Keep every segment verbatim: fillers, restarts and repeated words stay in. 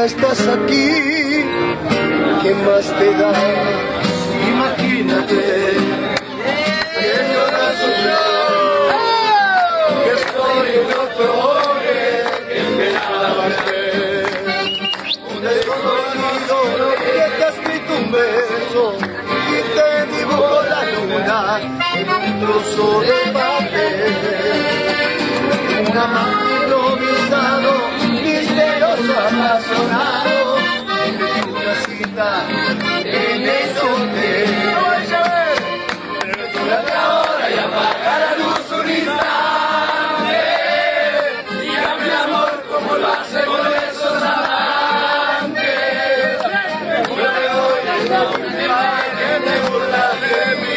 ya estás aquí, ¿qué más te da? Imagínate que lloras yo, que soy un otro hombre que esperaba ver. Un desconocido que te ha escrito un beso y te dibujó la luna en un trozo de papel. Un amante improvisado, misterioso, apasionado, una cita en ese hotel. Desnúdate ahora y apaga la luz un instante, y dame el amor como lo hace con esos amantes. Júrate hoy es la última vez que te burlas de mí.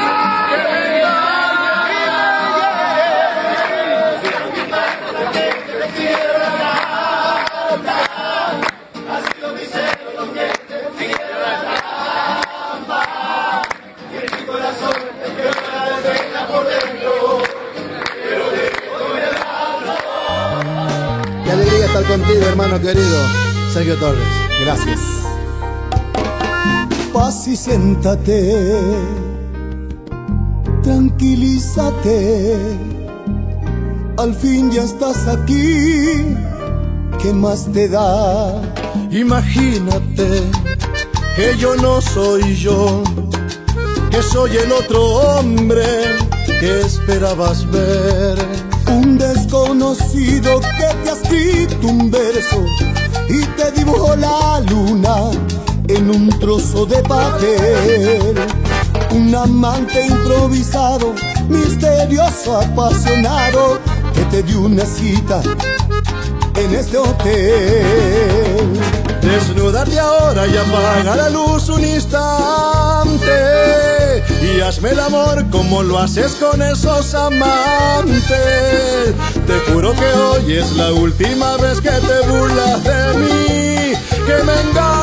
Qué alegría estar contigo, hermano querido Sergio Torres. Gracias. Paz y siéntate, tranquilízate, al fin ya estás aquí, ¿qué más te da? Imagínate que yo no soy yo, que soy el otro hombre que esperabas ver. Un desconocido que te ha escrito un verso y te dibujó la luna en un trozo de papel. Un amante improvisado, misterioso, apasionado, que te dio una cita en este hotel. Desnúdate ahora y apaga la luz un instante, y hazme el amor como lo haces con esos amantes. Te juro que hoy es la última vez que te burlas de mí, que me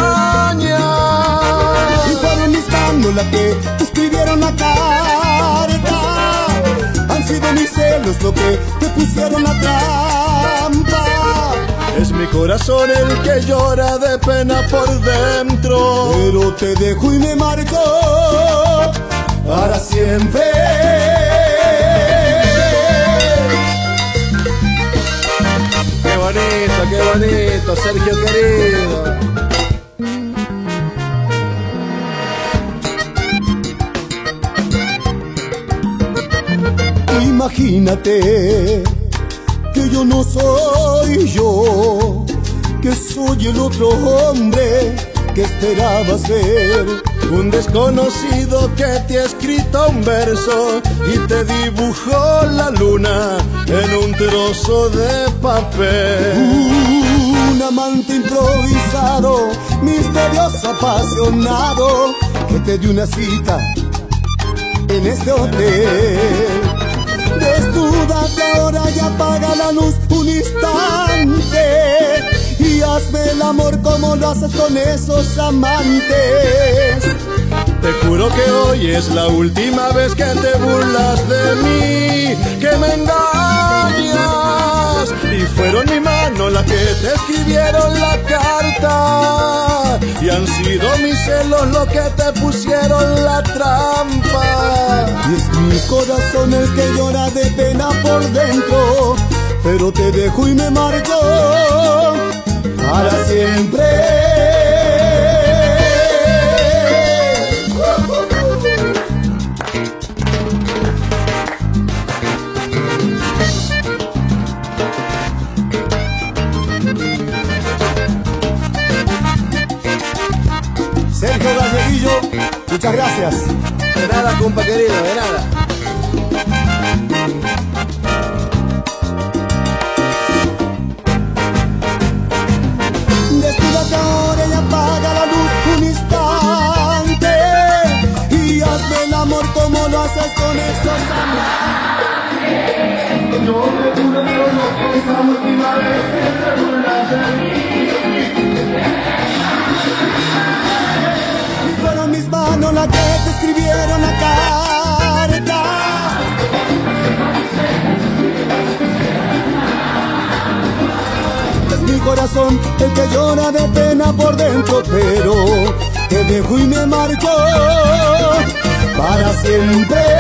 engañas. Y fueron mis manos las que te escribieron la carta, han sido mis celos lo que te pusieron la trampa. Es mi corazón el que llora de pena por dentro, pero te dejo y me marco para siempre. Qué bonito, qué bonito, Sergio querido. Imagínate que yo no soy yo, que soy el otro hombre que esperabas ver. Un desconocido que te ha escrito un verso y te dibujó la luna en un trozo de papel. Un amante improvisado, misterioso, apasionado, que te dio una cita en este hotel. Desnúdate ahora y apaga la luz un instante, y hazme el amor como lo haces con esos amantes. Te juro que hoy es la última vez que te burlas de mí, que me engañas. Y fueron mi mano las que te escribieron la carta, y han sido mis celos los que te pusieron la trampa. Y es mi corazón el que llora de pena por dentro, pero te dejo y me marcho para siempre. Sergio Galleguillo, muchas gracias. De nada, compa querido, de nada. Desnúdate ahora y apaga la luz un instante, y hazme el amor como lo haces con esos amantes. Yo te juro que no, es la última vez que te burlas de mí. Fueron mis manos las que te escribieron la carta, el que llora de pena por dentro, pero te dejo y me marcho para siempre.